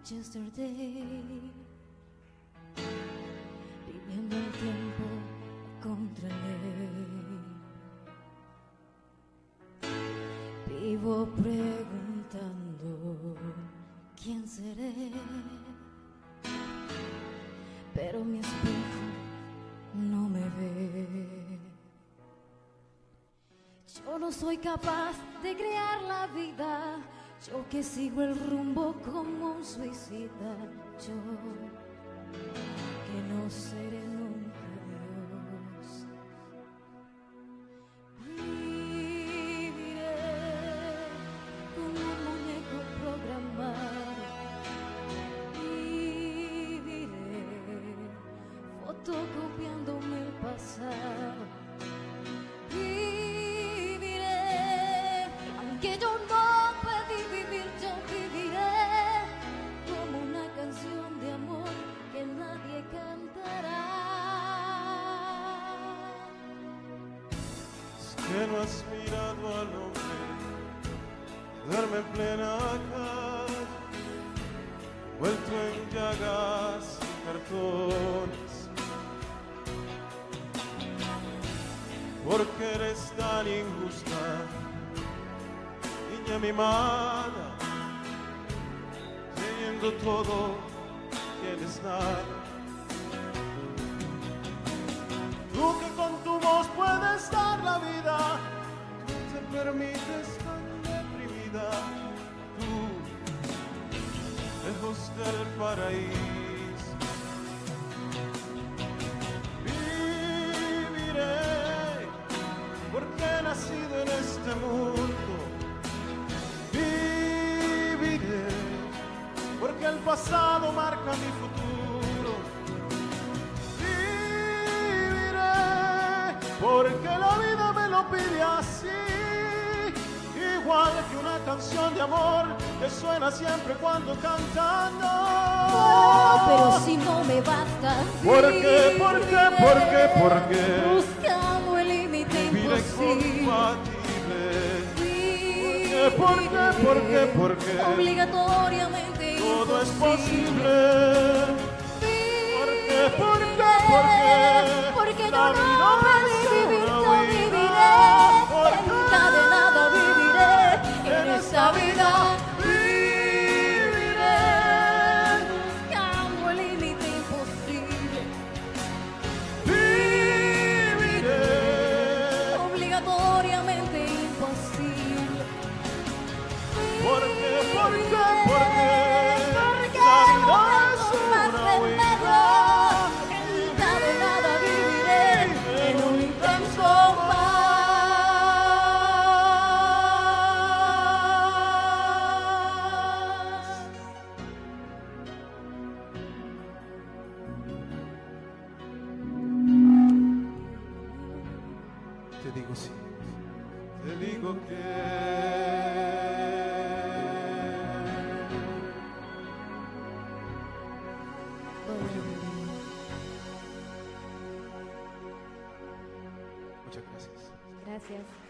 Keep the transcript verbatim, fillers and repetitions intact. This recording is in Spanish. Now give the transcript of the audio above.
yesterday, viviendo el tiempo contra ley. Vivo preguntando quién seré, pero mi espejo no me ve. Yo no soy capaz de crear la vida, yo que sigo el rumbo como un suicida, yo que no seré nunca Dios. Viviré como un muñeco programado, viviré fotocopiándome el pasado. Que yo no pedí vivir, yo viviré como una canción de amor que nadie cantará. Es que no has mirado al hombre duerme en plena calle, vuelto en llagas y cartones, porque eres tan injusta, niña mimada, teniendo todo, tienes nada. Tú que con tu voz puedes dar la vida, tú te permites tan deprimida, tú, lejos del paraíso. Viviré, porque he nacido en este mundo. Viviré, porque el pasado marca mi futuro. Viviré, porque la vida me lo pide así, igual que una canción de amor que suena siempre cuando cantando. Oh, pero si no me basta, ¿Por qué? ¿Por qué? ¿Por qué? ¿Por qué? Buscando el límite imposible. ¿Por qué? ¿Por qué? ¿Por qué? Obligatoriamente todo es imposible. posible. ¿Por qué? ¿Por qué? ¿Por qué? Porque La yo no vida pedí es vivir, una yo huida. viviré. ¿Por qué? Encadenada viviré en esta vida. Viviré. Buscando el límite imposible. Viviré. Obligatoriamente imposible. ¿Por qué? ¿Por qué? ¿Por qué? Porque La vida no es tengo más una remedio. huida. Encadenada viviré en un intenso mar. Te digo sí, te digo que muchas gracias. Gracias.